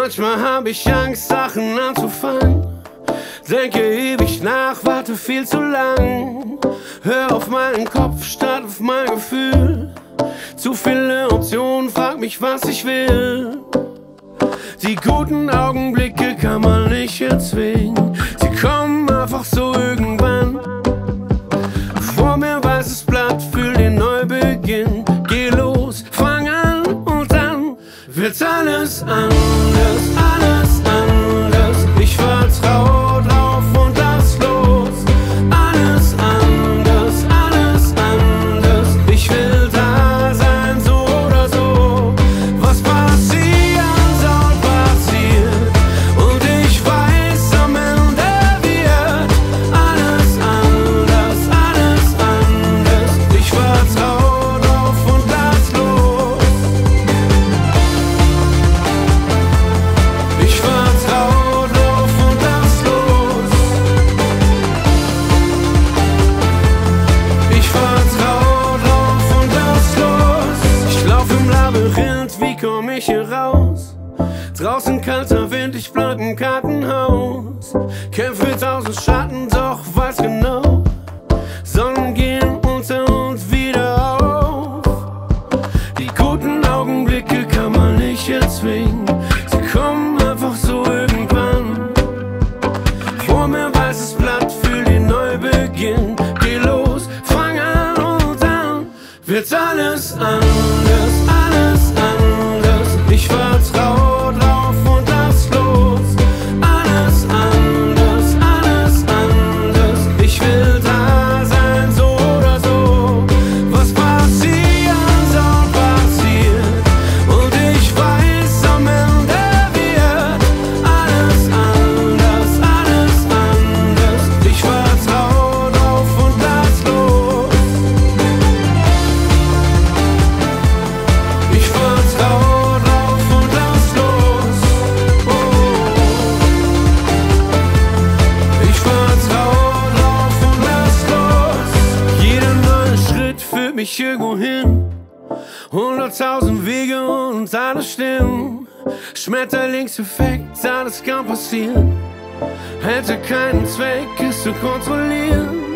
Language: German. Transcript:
Manchmal hab ich Angst, Sachen anzufangen. Denke ewig nach, warte viel zu lang. Hör auf meinen Kopf statt auf mein Gefühl. Zu viele Optionen, frag mich, was ich will. Die guten Augenblicke kann man nicht erzwingen. Sie kommen einfach so irgendwann. Vor mir weißes Blatt, fühl den Neubeginn. Geh los, fang an und dann wird alles anders, alles anders. Ich vertraue drauf und lass los. Alles anders, alles anders. Ich will da sein, so oder so. Was passieren soll, passiert. Und ich weiß, am Ende wird alles anders, alles anders. Ich vertraue drauf und lass los. Ich vertraue drauf und lass los. Ich vertraue drauf und lass los. Ich lauf im Labyrinth, wie komm ich hier raus? Draußen kalter Wind, ich bleib im Kartenhaus. Kämpfe tausend Schatten, doch weiß genau, Sonnen gehen unter und wieder auf. Die guten Augenblicke kann man nicht erzwingen. Sie kommen einfach so irgendwann. Vor mir weißes Blatt, fühl den Neubeginn. Geh los, fang an und dann wird alles anders, alles anders. Ich vertraue drauf und lass los. Alles anders, alles anders. Ich will da sein, so oder so. Was passieren soll, passiert. Und ich weiß, am Ende wird alles anders, alles anders. Ich vertraue drauf und lass los. Ich vertraue drauf und lass los. Ich vertraue drauf und lass los. Jeder neue Schritt führt mich irgendwo hin. 100.000 Wege und alles stimmt. Schmetterlingseffekt, alles kann passieren. Hätte keinen Zweck, es zu kontrollieren.